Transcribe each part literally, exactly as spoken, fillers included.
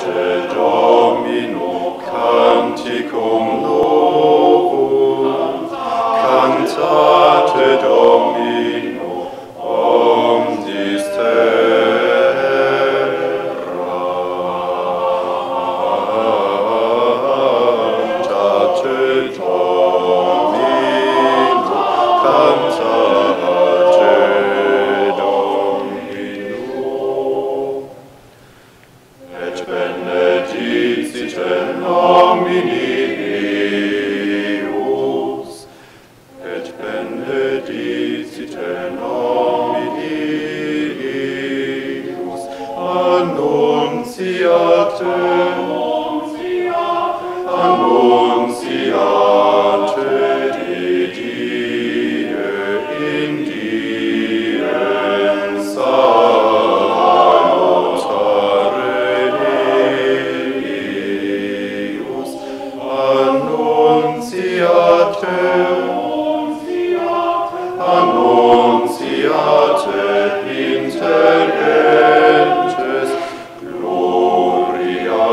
Annunziate inter gentes, gloria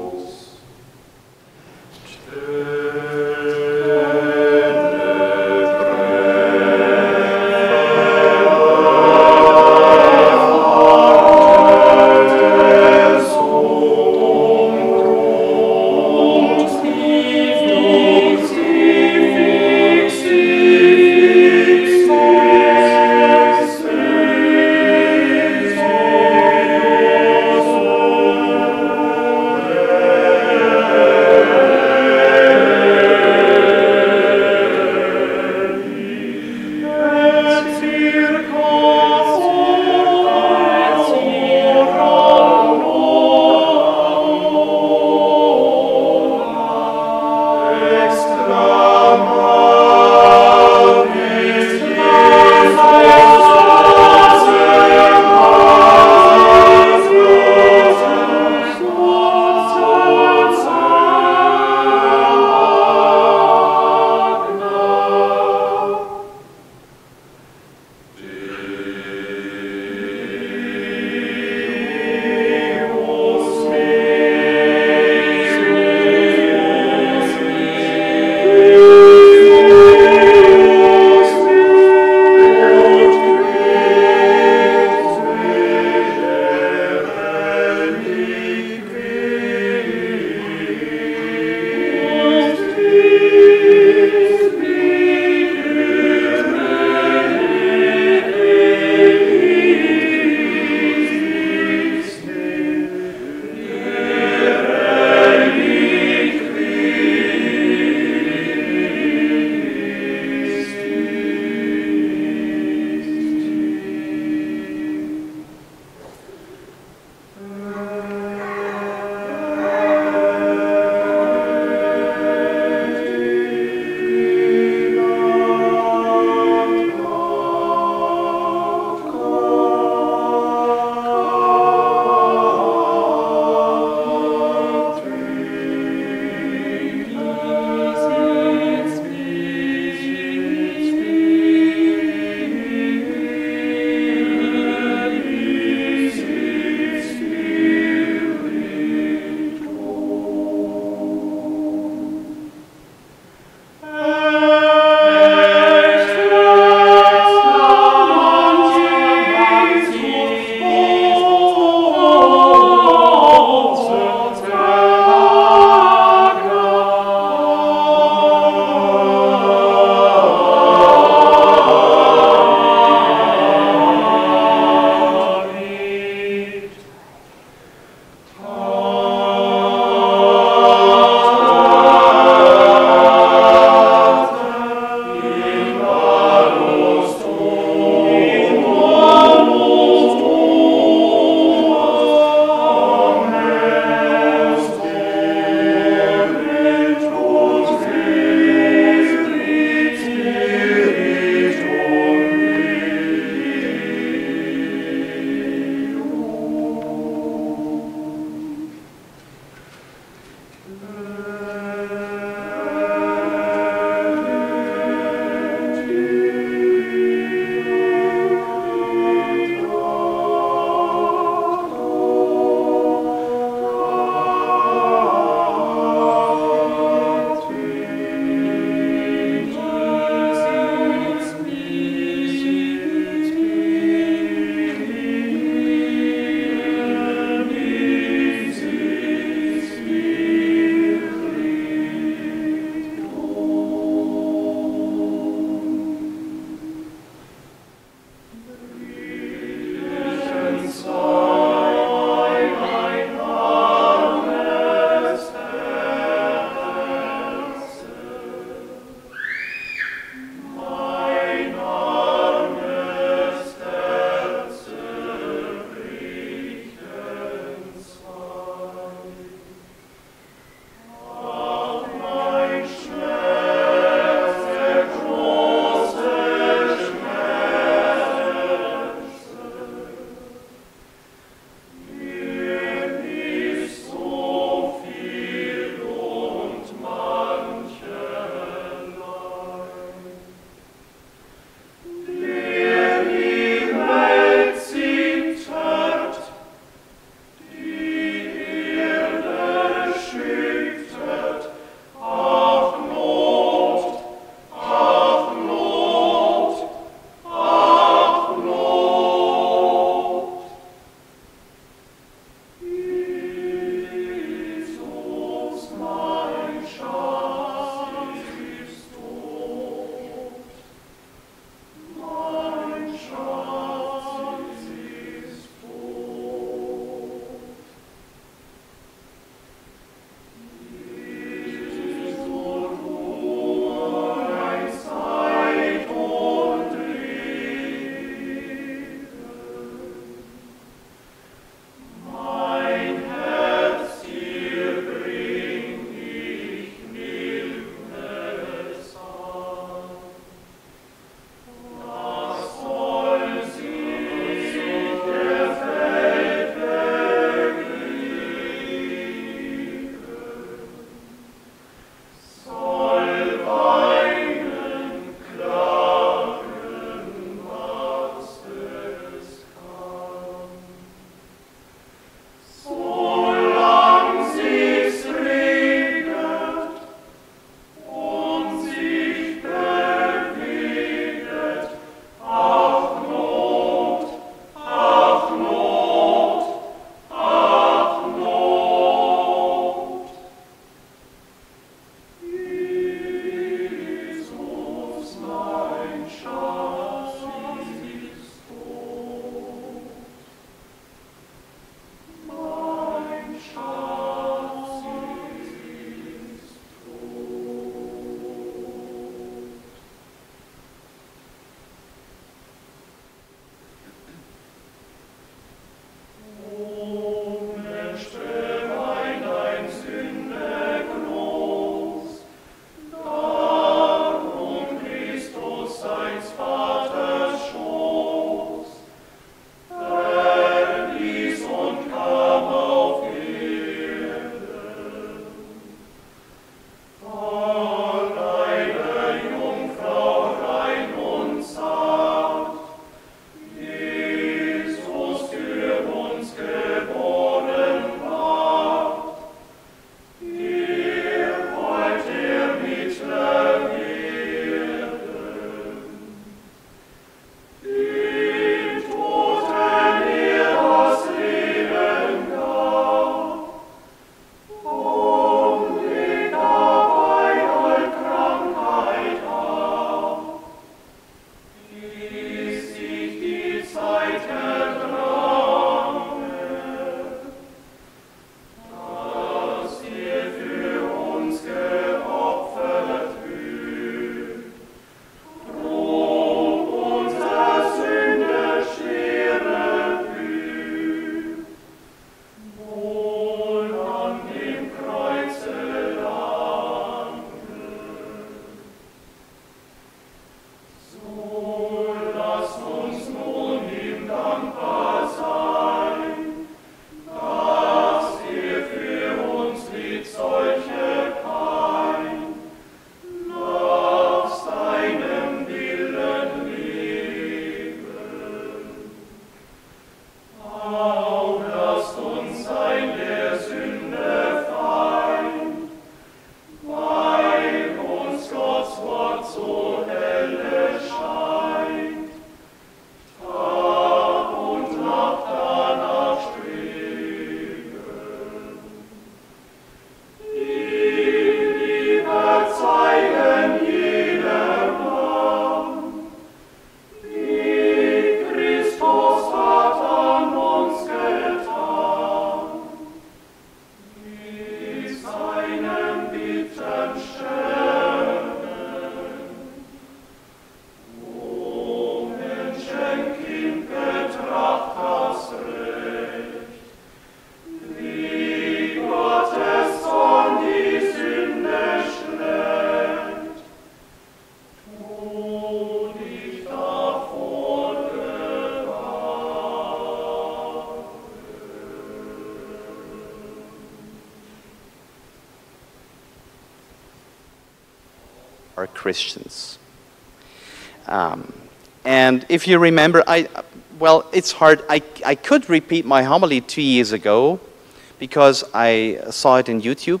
are Christians. Um, and if you remember, I, well, it's hard. I, I could repeat my homily two years ago because I saw it on YouTube.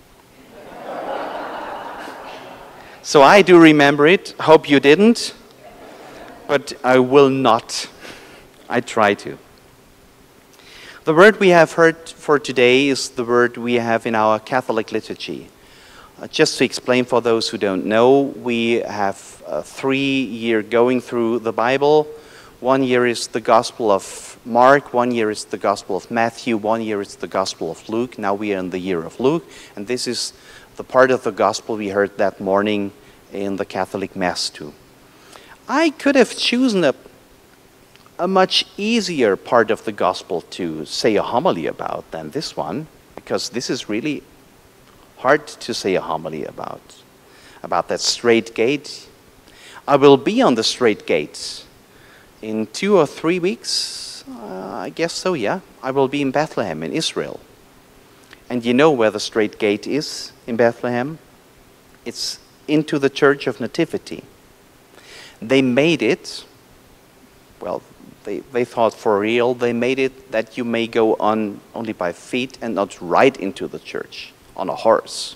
So I do remember it. Hope you didn't. But I will not. I try to. The word we have heard for today is the word we have in our Catholic liturgy. Uh, just to explain for those who don't know, we have a three-year going through the Bible. One year is the Gospel of Mark, one year is the Gospel of Matthew, one year is the Gospel of Luke. Now we are in the year of Luke, and this is the part of the Gospel we heard that morning in the Catholic Mass too. I could have chosen a, a much easier part of the Gospel to say a homily about than this one, because this is really hard to say a homily about, about that straight gate. I will be on the straight gate in two or three weeks, uh, I guess so, yeah. I will be in Bethlehem, in Israel. And you know where the straight gate is in Bethlehem? It's into the Church of Nativity. They made it, well, they, they thought for real, they made it that you may go on only by feet and not ride into the church on a horse.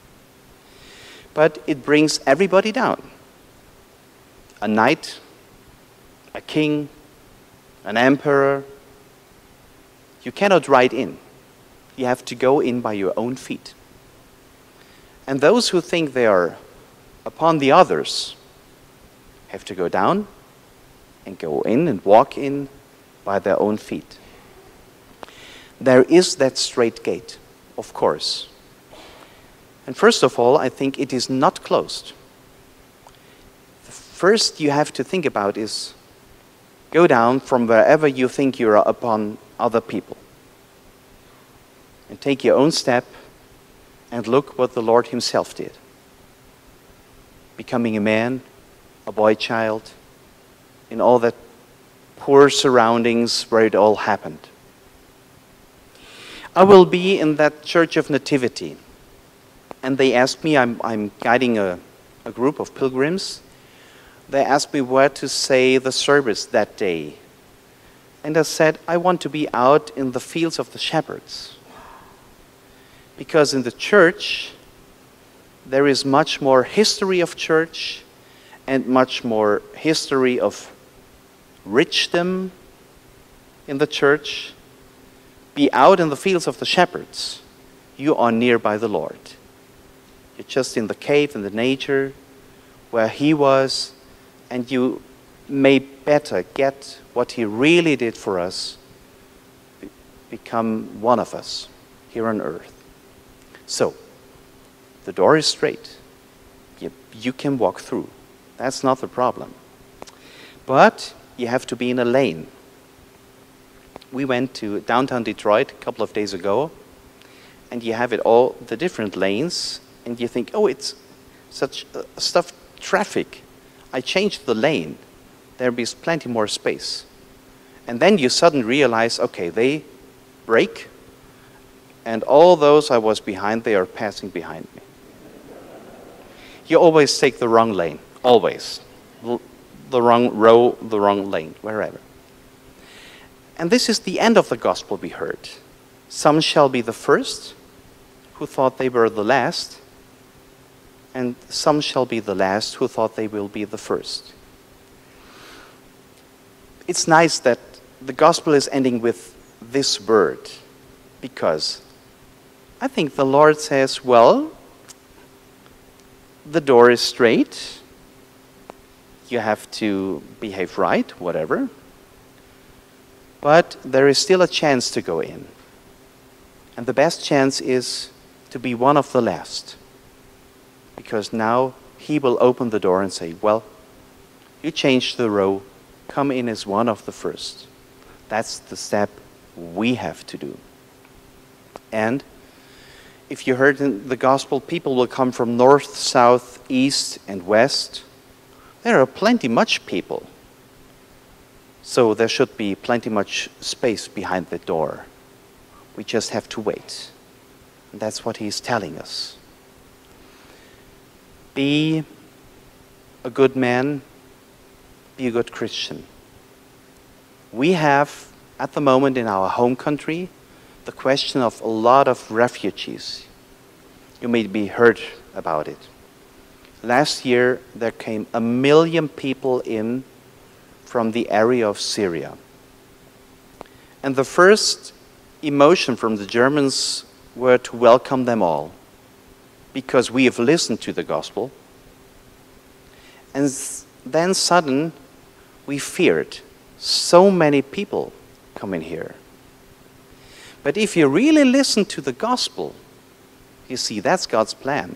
But it brings everybody down. A knight, a king, an emperor. You cannot ride in. You have to go in by your own feet. And those who think they are upon the others have to go down and go in and walk in by their own feet. There is that straight gate, of course. And first of all, I think it is not closed. The first you have to think about is go down from wherever you think you are upon other people. And take your own step and look what the Lord himself did. Becoming a man, a boy child, in all that poor surroundings where it all happened. I will be in that Church of Nativity. And they asked me, I'm, I'm guiding a, a group of pilgrims. They asked me where to say the service that day. And I said, I want to be out in the fields of the shepherds. Because in the church, there is much more history of church and much more history of richdom in the church. Be out in the fields of the shepherds. You are near by the Lord. You're just in the cave, in the nature, where he was, and you may better get what he really did for us, become one of us here on earth. So, the door is straight. You, you can walk through. That's not the problem. But you have to be in a lane. We went to downtown Detroit a couple of days ago, and you have it all, the different lanes, and you think, oh, it's such uh, stuffed traffic. I changed the lane. There is plenty more space. And then you suddenly realize, okay, they brake, and all those I was behind, they are passing behind me. You always take the wrong lane, always. The wrong row, the wrong lane, wherever. And this is the end of the gospel we heard. Some shall be the first, who thought they were the last, and some shall be the last, who thought they will be the first. It's nice that the gospel is ending with this word, because I think the Lord says, well, the door is straight, you have to behave right, whatever, but there is still a chance to go in. And the best chance is to be one of the last, because now he will open the door and say, well, you changed the row, come in as one of the first. That's the step we have to do. And if you heard in the gospel, people will come from north, south, east, and west. There are plenty much people. So there should be plenty much space behind the door. We just have to wait. And that's what he's telling us. Be a good man, be a good Christian. We have, at the moment in our home country, the question of a lot of refugees. You may be heard about it. Last year, there came a million people in from the area of Syria. And the first emotion from the Germans were to welcome them all, because we have listened to the gospel. And then suddenly, we feared so many people coming here. But if you really listen to the gospel, you see, that's God's plan.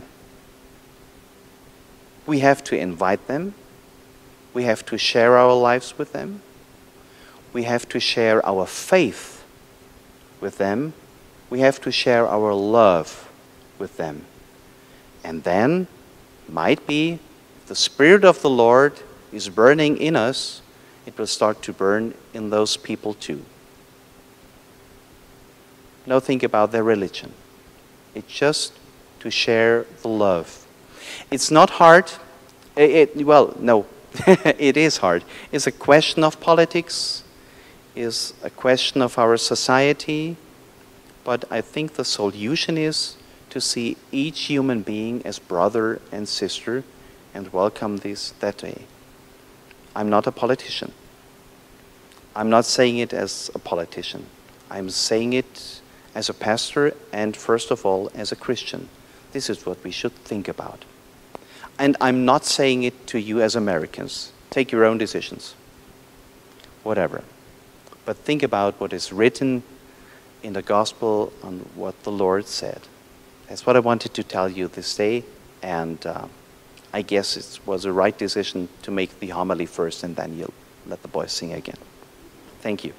We have to invite them. We have to share our lives with them. We have to share our faith with them. We have to share our love with them. And then, might be, if the Spirit of the Lord is burning in us, it will start to burn in those people too. Now think about their religion. It's just to share the love. It's not hard. It, it, well, no, it is hard. It's a question of politics. It's a question of our society. But I think the solution is to see each human being as brother and sister and welcome this that way. I'm not a politician. I'm not saying it as a politician. I'm saying it as a pastor and, first of all, as a Christian. This is what we should think about. And I'm not saying it to you as Americans. Take your own decisions. Whatever. But think about what is written in the gospel on what the Lord said. That's what I wanted to tell you this day. And uh, I guess it was a right decision to make the homily first and then you'll let the boys sing again. Thank you.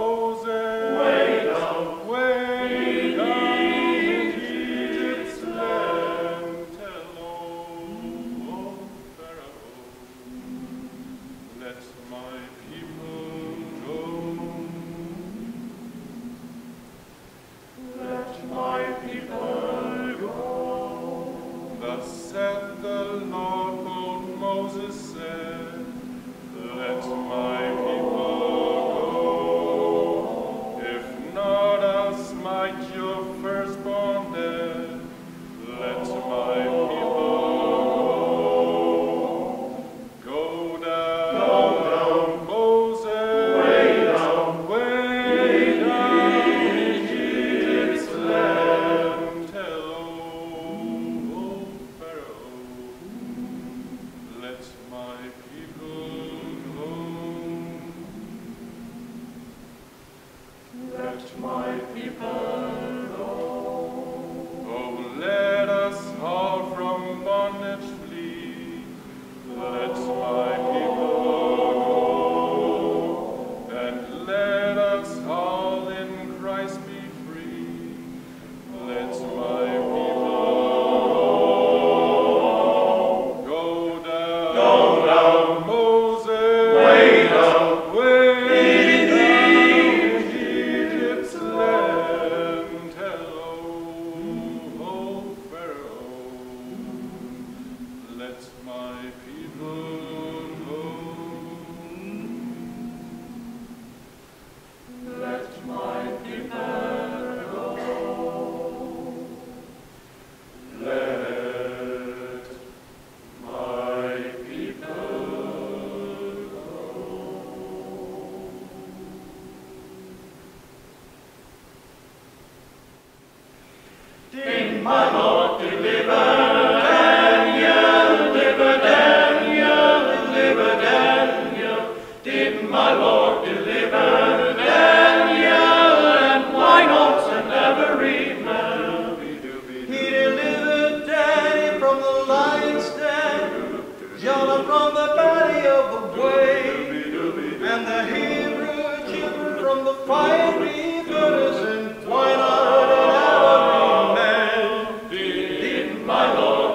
Way down in Egypt's land.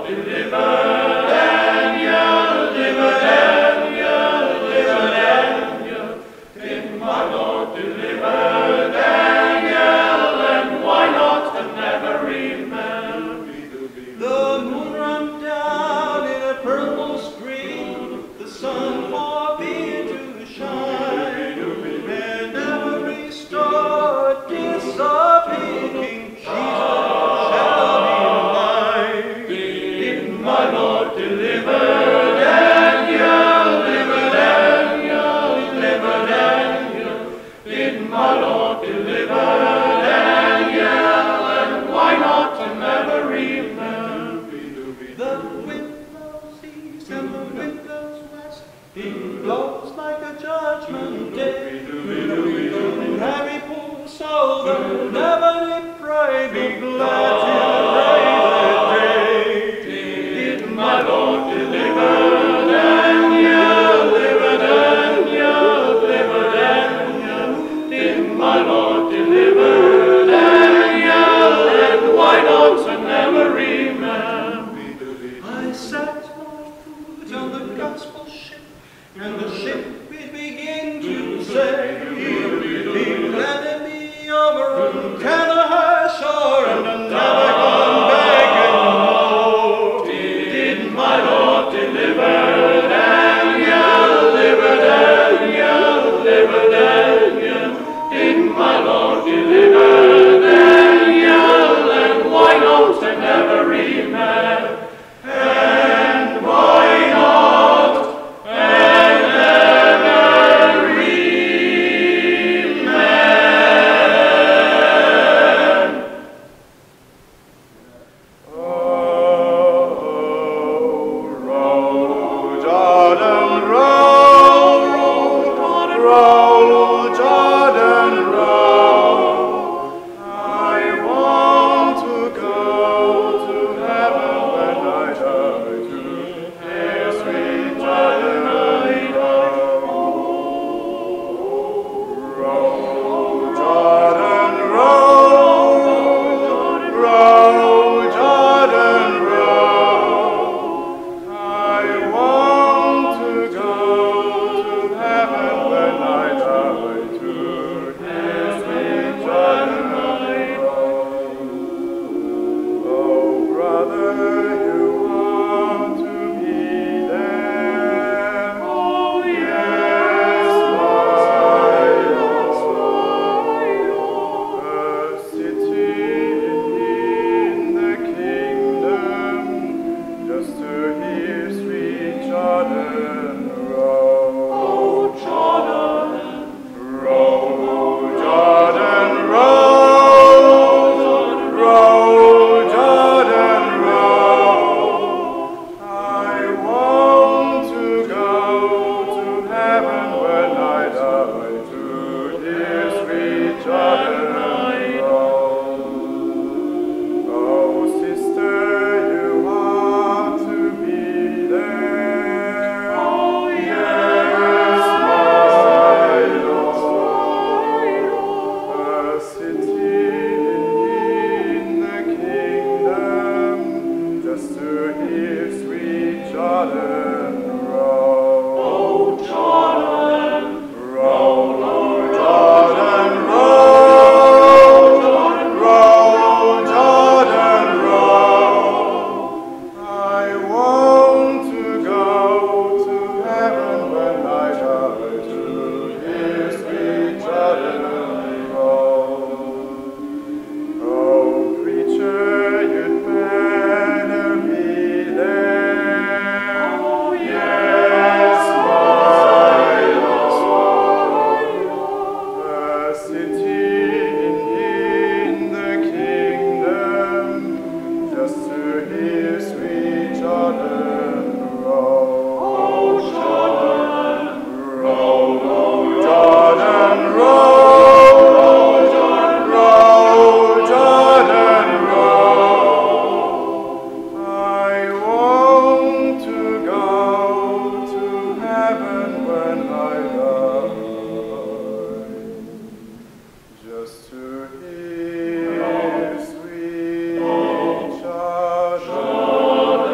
to hear sweet Jordan.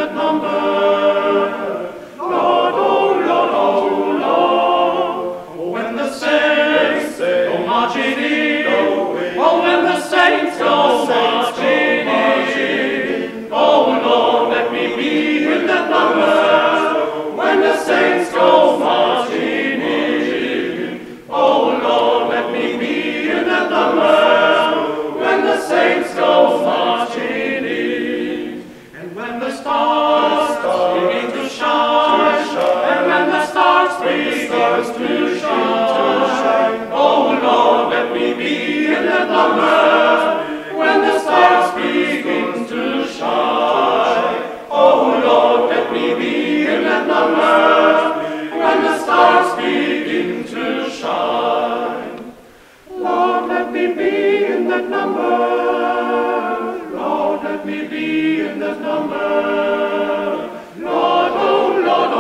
that number. Lord, oh Lord, oh Lord. When the saints go marching in, oh, when the saints go marching in, oh Lord, let me be in that number. When the saints go marching in, oh Lord, let me be in that number. When the saints go marching in, and when the stars begin to shine, and when the stars begin to shine, oh Lord, let me be in that number. When the stars begin to shine, oh Lord, let me be in that number. When the stars begin to shine, Lord, let me be in that number. Lord, let me be in that number. Lord, oh Lord,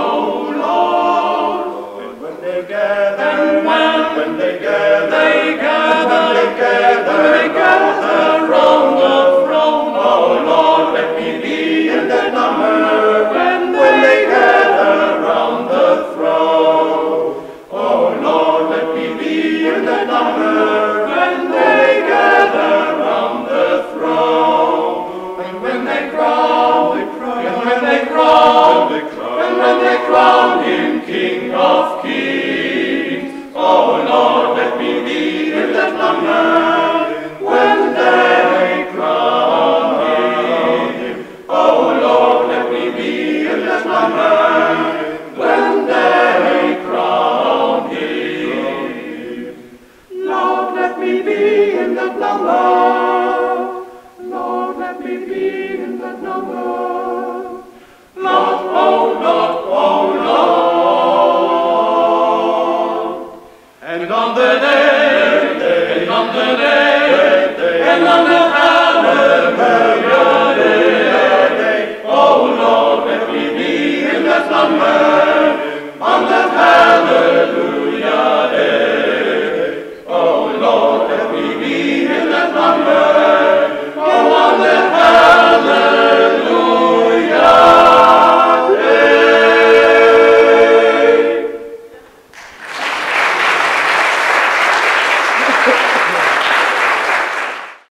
oh Lord. And when they gather, and when, when they gather, they gather, when they gather, when they gather round the throne, oh Lord, let me be in that number. When they gather round the throne, oh Lord, let me be in that number. When they gather round the throne, and when they crown, and when they crown, and when they crown him King of Kings, oh Lord, let me be in that number. When they crown him, oh Lord, let me be in that number. When they crown him, Lord, let me be in that number. Lord, let me be in that number. Lord, oh Lord, oh Lord. And on the day, and on the day, and on the hallelujah day, oh Lord, let me be in that number.